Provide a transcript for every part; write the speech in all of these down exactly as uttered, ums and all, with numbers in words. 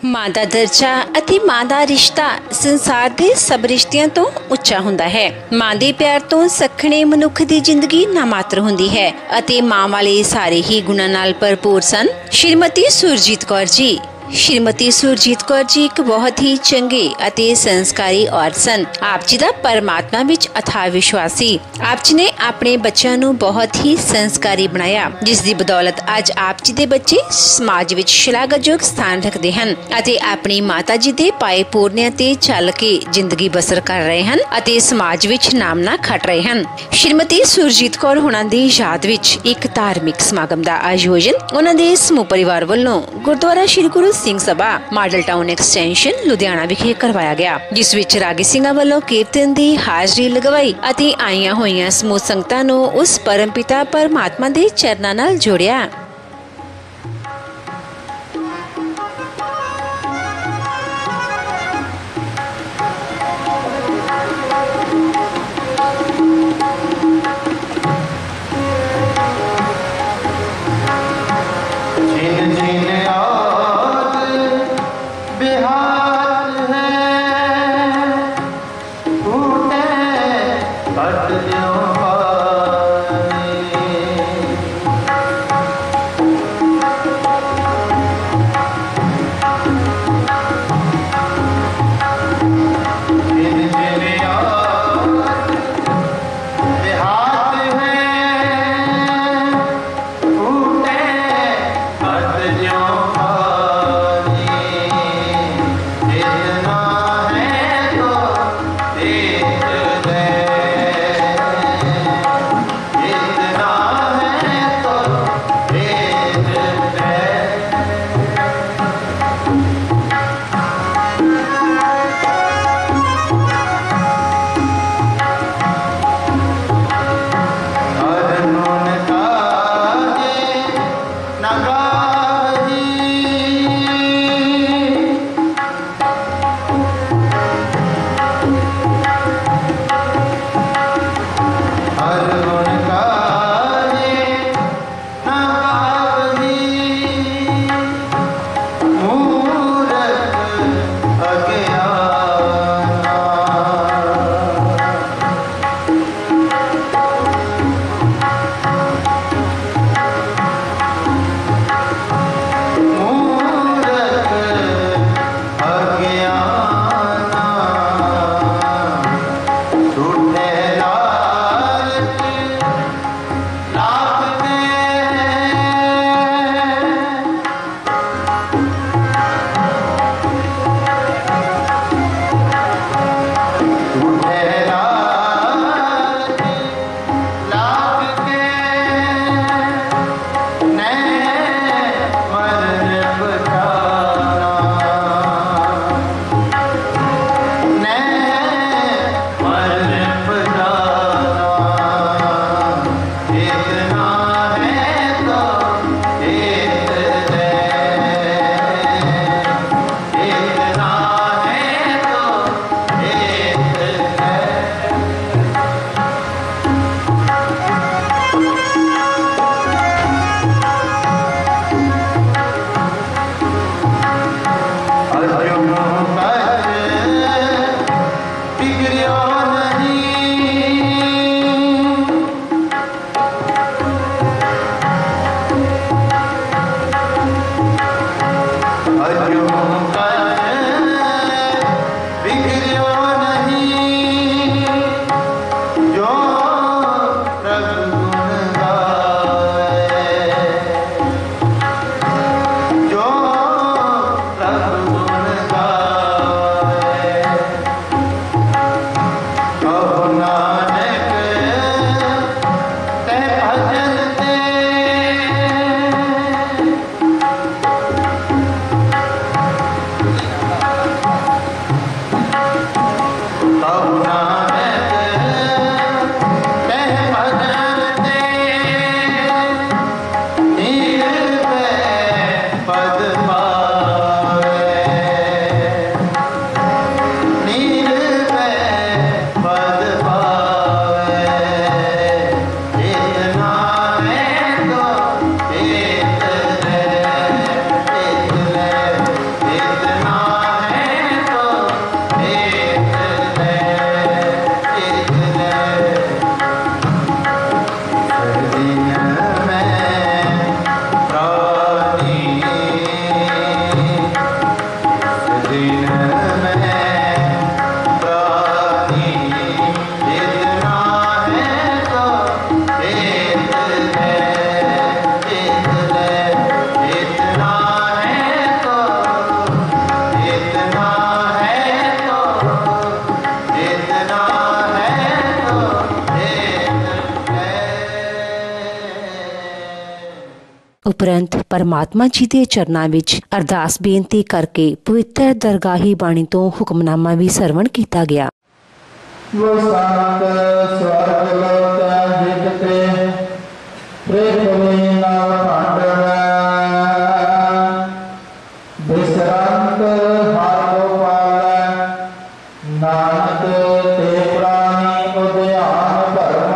मां दा दर्जा ਅਤੇ मां दा रिश्ता संसार ਦੇ सब रिश्तिਆਂ ਤੋਂ ਉੱਚਾ ਹੁੰਦਾ है। मां ਦੇ ਪਿਆਰ ਤੋਂ ਸਖਣੇ ਮਨੁੱਖ ਦੀ ਜ਼ਿੰਦਗੀ ਨਾ ਮਾਤਰ ਹੁੰਦੀ है ਅਤੇ ਮਾਂ ਵਾਲੇ ਸਾਰੇ ਹੀ ਗੁਣਾਂ ਨਾਲ ਭਰਪੂਰ ਸਨ। श्रीमती सुरजीत कौर जी श्रीमती सुरजीत कौर जी एक बहुत ही चंगे ਅਤੇ संस्कारी औरत सन। आप जी ਦਾ परमात्मा ਵਿੱਚ ਅਥਾਹ ਵਿਸ਼ਵਾਸ ਸੀ। ਆਪ ਜੀ ਨੇ ਆਪਣੇ ਬੱਚਿਆਂ ਨੂੰ ਬਹੁਤ ਹੀ ਸੰਸਕਾਰੀ ਬਣਾਇਆ, ਜਿਸ ਦੀ ਬਦੌਲਤ ਅੱਜ ਆਪ ਜੀ ਦੇ ਬੱਚੇ ਸਮਾਜ ਵਿੱਚ ਸ਼ਲਾਘਾਯੋਗ ਸਥਾਨ ਰੱਖਦੇ ਹਨ ਅਤੇ ਆਪਣੀ ਮਾਤਾ ਜੀ ਦੇ ਪਾਏ ਪੂਰਨਿਆਂ ਤੇ ਚੱਲ ਕੇ ਜ਼ਿੰਦਗੀ ਬਸਰ ਕਰ ਰਹੇ ਹਨ ਅਤੇ ਸਮਾਜ ਵਿੱਚ ਨਾਮ ਨਾ ਖੱਟ ਰਹੇ ਹਨ। श्रीमती सुरजीत कौर ਹੋਣਾ ਦੀ ਯਾਦ ਵਿੱਚ ਇੱਕ ਧਾਰਮਿਕ ਸਮਾਗਮ ਦਾ ਆਯੋਜਨ ਉਹਨਾਂ ਦੇ ਸਮੂਹ ਪਰਿਵਾਰ ਵੱਲੋਂ Gurdwara Shri Guru Singh Sabha model town extension Ludhiana ਵਿਖੇ ਕਰਵਾਇਆ ਗਿਆ, ਜਿਸ ਵਿੱਚ ਰਾਗੀ ਸਿੰਘਾਂ ਵੱਲੋਂ ਕੀਰਤਨ ਦੀ ਹਾਜ਼ਰੀ ਲਗਵਾਈ ਅਤੇ ਆਈਆਂ ਹੋਈਆਂ ਸਮੂਹ ਸੰਗਤਾਂ ਨੂੰ ਉਸ ਪਰਮਪਿਤਾ ਪਰਮਾਤਮਾ ਦੇ ਚਰਨਾਂ ਨਾਲ ਜੋੜਿਆ। ਉਪਰੰਤ परमात्मा जी के चरनां विच अरदास बेनती करके पवित्र दरगाही बाणी तो हुक्मनामा भी सरवण किया गया। वो संत स्वर्ग लोक जितते पृथ्वी नव खंड विश्रांत हर गोपाल नानक ते प्राणी उद्यान भरम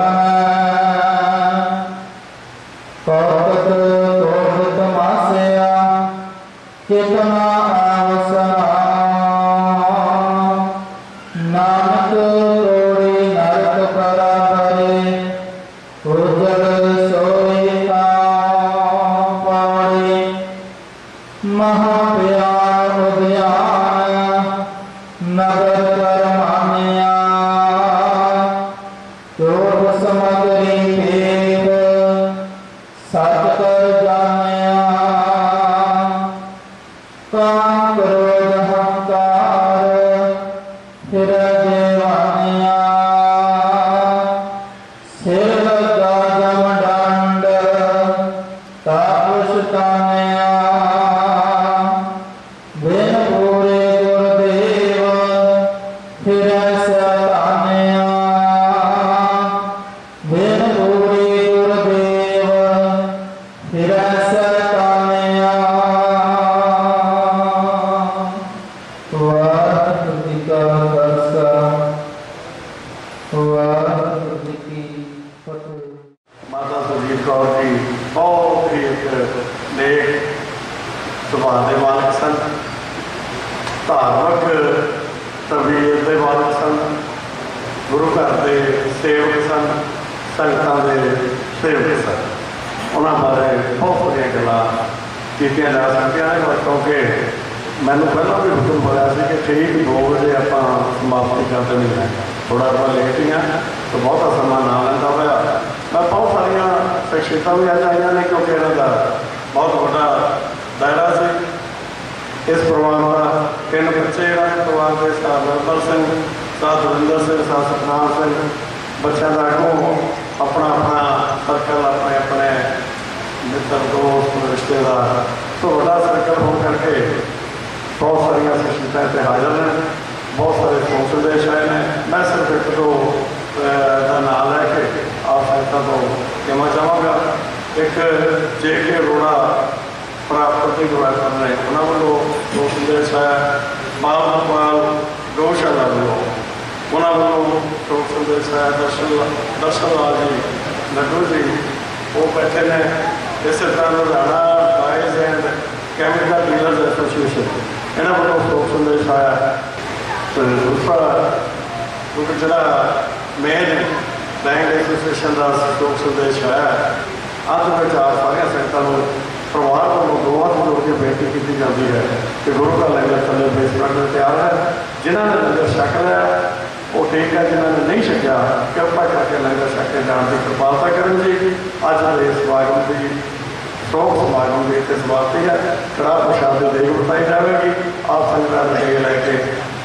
कौतक तोड़ तमाशया कितना आवसना नानक तोड़ी नरक बराबरे उजल सोई पाड़ी महाप्यार उद्यान नगर कर मानिया तोड़ समगरी भेद सच कर जानिया काम क्रोध हंकार फिर देवानिया सिर लगा जम दंड तापुष तानिया बिन पूरे गुरुदेव फिर सतानिया बिन पूरे गुरुदेव फिर सतानिया वाहिगुरू जी का खालसा वाहिगुरू जी की फतेह। माता सुरजीत कौर जी बहुत ही एक नेक सुभाव के मालक सन, धार्मिक तबीयत के मालक सन, गुरु घर के सेवक सन, संगतां के सेवक सन। उन्होंने बारे बहुत सारिया गल्लां कीतियां जा सकदियां ने, क्योंकि मैनूं पहलां भी हुक्म होया सी कि ठीक दो बजे आपां समाप्ति कर देनी है। थोड़ा ਆਪਾਂ लेट ही हाँ तो बहुता समा ना लैंदा होया मैं बहुत सारिया शख्सियतां भी अज आईयां ने, क्योंकि इन्हां दा बहुत बड़ा दायरा से इस परिवार का तीन बच्चे परिवार के साथ नरमल सिंह, साथ दविंदर सिंह, साथ सतनाम सिंह, बच्चों का अगों अपना अपना सर्कल अपने अपने मित्र दोस्त रिश्तेदार तो बड़ा सर्कल हो करके बहुत सारिया शख्सियतां इत्थे हाजिर ने, बहुत सारे कौंसल के शायर ने। मैं सिर्फ एक दो का नाम लैके आप संगतां तो कहना चाहूँगा। एक जे के अरोड़ा प्राप्ति प्रोवाइडर ने उन्होंने वालों कौंसल के शायर बाल गोपाल गौशाला वालों उन्होंने वालों कौंसल के शायर दर्शन दर्शन लाल जी लड्डू जी वो बैठे ने। इस तरह Ludhiana dyes and chemical dealers association इन्होंने वालों कौंसल के शायर दूसरा क्योंकि जरा मेन बैंक एसोसीएशन का लोक संदेश है अंत में चार सारिया संगतां परिवार को दो हाथ जोड़ के बेनती की जाती है कि गुरु का लंगर थले बेसमेंट में तैयार है। जिन्होंने लंगर छक लिया वो ठीक है, जिन्होंने नहीं छकिया कृपा करके लंगर छक के जाने की कृपालता करें जी। अज के समागम की शोक समागम की इतने समाप्ति है। कड़ाह प्रसाद की देग बताई जाएगी। आप संगतां देग लैके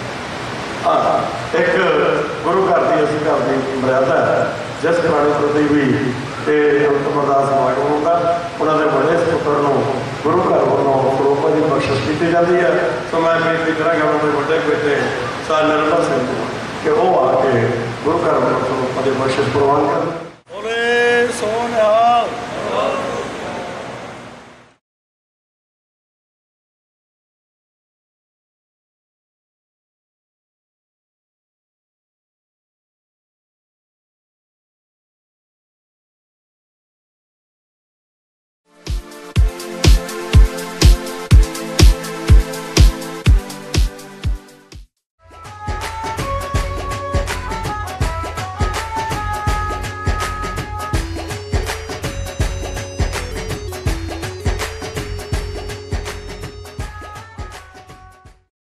एक गुरु घर की असी घर की मर्यादा है जिस घराने प्रति भी उत्तमदा समागम होगा उन्होंने बड़े सुपुत्र गुरु घर वालों स्वरूप की बख्शिश की जाती है। तो मैं बेनती कराँगा उन्होंने बड़े बेटे सा निर्मल सिंह कि वो आके गुरु घर वालों स्वरूप की बख्शिश प्रवान कर।